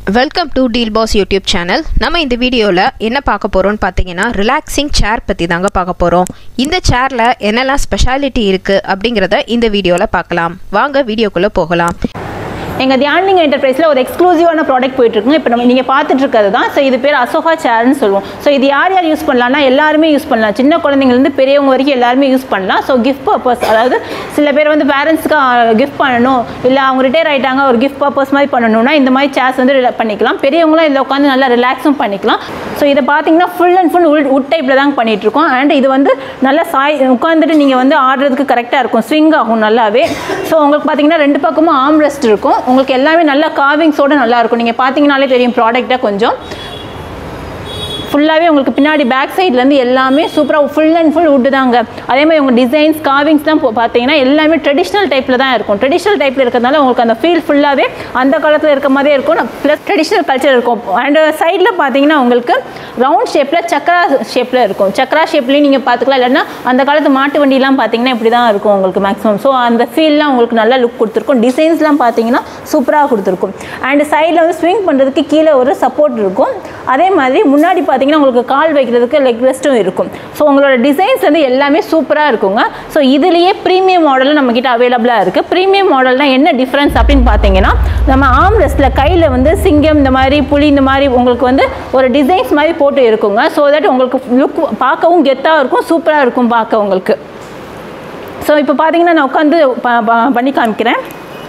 Welcome to Deal Boss YouTube channel. நம்ம இந்த வீடியோல என்ன பார்க்க போறோம்னு பாத்தீங்கன்னா ரிலாக்சிங் சேர் பத்தி தாங்க பார்க்க போறோம். இந்த சேர்ல என்னெல்லாம் ஸ்பெஷாலிட்டி இருக்கு அப்படிங்கறத இந்த வீடியோல பார்க்கலாம். வாங்க வீடியோக்குள்ள போகலாம். எங்க Dhyanalinga Enterprises ஒரு எக்ஸ்க்ளூசிவான ப்ராடக்ட் போயிட்டு இருக்குங்க. இப்போ நீங்க பார்த்துட்டு இருக்கிறது தான். சோ இது பேர் Ashoka சேர்னு சொல்லுவோம். சோ இது யார் யூஸ் பண்ணலாம்னா எல்லாரும் யூஸ் பண்ணலாம். சின்ன குழந்தைங்க இருந்து பெரியவங்க வரைக்கும் எல்லாரும் யூஸ் பண்ணலாம். சோ gift purpose, அதாவது சில பேர் வந்து பேரண்ட்ஸ்க்கு gift பண்ணனும் இல்ல அவங்க ரிட்டையர் ஆயிட்டாங்க ஒரு gift purpose மாதிரி பண்ணனும்னா இந்த மாதிரி சேர்ஸ் வந்து பண்ணிக்கலாம். பெரியவங்களும் இதல உட்கார்ந்து நல்லா ரிலாக்ஸும் பண்ணிக்கலாம். சோ இத பாத்தீங்கன்னா full and full wood typeல தான் பண்ணிட்டு இருக்கோம். and இது வந்து நல்ல உட்கார்ந்துட்டு நீங்க வந்து ஆடுறதுக்கு கரெக்ட்டா இருக்கும். ஸ்விங் ஆகும் நல்லாவே. சோ உங்களுக்கு பாத்தீங்கன்னா ரெண்டு பக்கமும் ஆர்ம் ரெஸ்ட் இருக்கும். உங்களுக்கு எல்லாமே நல்ல கார்விங்ஸோட நல்லா இருக்கும். நீங்க பாத்தீங்கனாலே தெரியும் ப்ராடக்ட்டா கொஞ்சம் ஃபுல்லாவே உங்களுக்கு பின்னாடி பேக் சைடுல இருந்து எல்லாமே சூப்பரா ஃபுல் அண்ட் ஃபுல் wood தாங்க. அதே மாதிரி உங்க டிசைன்ஸ் கார்விங்ஸ்லாம் பாத்தீங்கன்னா எல்லாமே ட்ரெடிஷனல் டைப்ல தான் இருக்கும். ட்ரெடிஷனல் டைப்ல இருக்கறதால உங்களுக்கு அந்த ஃபீல் ஃபுல்லாவே அந்த காலத்துல இருக்க மாதிரியே இருக்கும். ப்ளஸ் ட்ரெடிஷனல் கல்ச்சர் இருக்கும். அண்ட் சைடுல பாத்தீங்கன்னா உங்களுக்கு ரவுண்ட் ஷேப்ல சக்கரா ஷேப்ல இருக்கும். சக்கரா ஷேப்லயே நீங்க பாத்துக்கலாம். இல்லனா அந்த காலத்து மாட்டு வண்டி எல்லாம் பாத்தீங்கன்னா இப்படி தான் இருக்கும் உங்களுக்கு மேக்ஸिमम. சோ அந்த ஃபீல்லாம் உங்களுக்கு நல்ல லுக் கொடுத்திருக்கும். டிசைன்ஸ்லாம் பாத்தீங்கன்னா சூப்பரா கொடுத்திருக்கும். அண்ட் சைடுல வந்து ஸ்விங் பண்றதுக்கு கீழ ஒரு சப்போர்ட் இருக்கும். அதே மாதிரி முன்னாடி பாத்தீங்கன்னா உங்களுக்கு கால் வைக்கிறதுக்கு லெக் ரெஸ்டும் இருக்கும். சோ உங்களோட டிசைன்ஸ் வந்து எல்லாமே சூப்பரா இருக்குங்க. சோ இதுலயே பிரீமியம் மாடல் நம்ம கிட்ட அவேலபிளா இருக்கு. பிரீமியம் மாடல்னா என்ன டிஃபரன்ஸ் அப்படினு பாத்தீங்கன்னா நம்ம ஆர்ம் ரெஸ்ட்ல கையில வந்து சிங்கம் இந்த மாதிரி புலி இந்த மாதிரி உங்களுக்கு வந்து ஒரு டிசைன்ஸ் மாதிரி போட்டு இருக்குங்க. சோ தட் உங்களுக்கு லுக் பார்க்கவும் கெத்தா இருக்கும், சூப்பரா இருக்கும் பார்க்க உங்களுக்கு. சோ இப்போ பாத்தீங்கன்னா நான் உட்கார்ந்து பண்ணி காமிக்கிறேன்.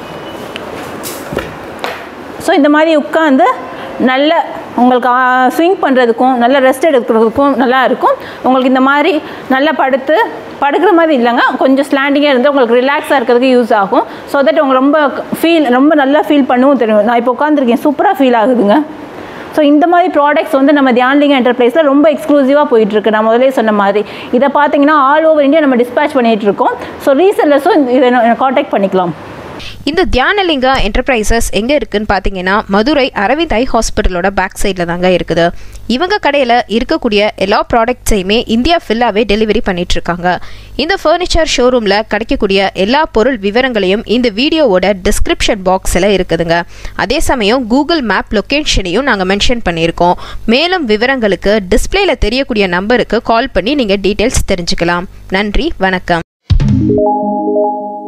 சோ இந்த மாதிரி உட்கார்ந்து நல்ல உங்களுக்கு ஸ்விங் பண்ணுறதுக்கும் நல்ல ரெஸ்ட் எடுக்கிறதுக்கும் நல்லா இருக்கும். உங்களுக்கு இந்த மாதிரி நல்லா படுக்கிற மாதிரி இல்லைங்க, கொஞ்சம் ஸ்லாண்டிங்காக இருந்து உங்களுக்கு ரிலாக்ஸாக இருக்கிறதுக்கு யூஸ் ஆகும். ஸோ தட் உங்களுக்கு ரொம்ப நல்லா ஃபீல் பண்ணவும் தெரியும். நான் இப்போ உட்காந்துருக்கேன், சூப்பராக ஃபீல் ஆகுதுங்க. ஸோ இந்த மாதிரி ப்ராடக்ட்ஸ் வந்து நம்ம Dhyanalinga Enterprises ரொம்ப எக்ஸ்க்ளூசிவாக போயிட்டுருக்கு. நான் முதலே சொன்ன மாதிரி இதை பார்த்தீங்கன்னா ஆல் ஓவர் இந்தியா நம்ம டிஸ்பேச் பண்ணிகிட்டு இருக்கோம். ஸோ ரீசெல்லர்ஸும் இதை காண்டாக்ட் பண்ணிக்கலாம். இந்த Dhyanalinga Enterprises எங்க இருக்குன்னு பாத்தீங்கன்னா மதுரை அரவிந்த் ஐ ஹாஸ்பிட்டலோட பேக் சைடுல தாங்க இருக்குது. இவங்க கடையில இருக்கக்கூடிய எல்லா ப்ராடக்ட்ஸையுமே இந்தியா ஃபுல்லாவே டெலிவரி பண்ணிட்டு இருக்காங்க. இந்த ஃபர்னிச்சர் ஷோரூம்ல கிடைக்கக்கூடிய எல்லா பொருள் விவரங்களையும் இந்த வீடியோவோட டிஸ்கிரிப்ஷன் பாக்ஸ்ல இருக்குதுங்க. அதே சமயம் கூகுள் மேப் லொகேஷனையும் நாங்க மென்ஷன் பண்ணியிருக்கோம். மேலும் விவரங்களுக்கு டிஸ்பிளேல தெரியக்கூடிய நம்பருக்கு கால் பண்ணி நீங்க டீடைல்ஸ் தெரிஞ்சுக்கலாம். நன்றி, வணக்கம்.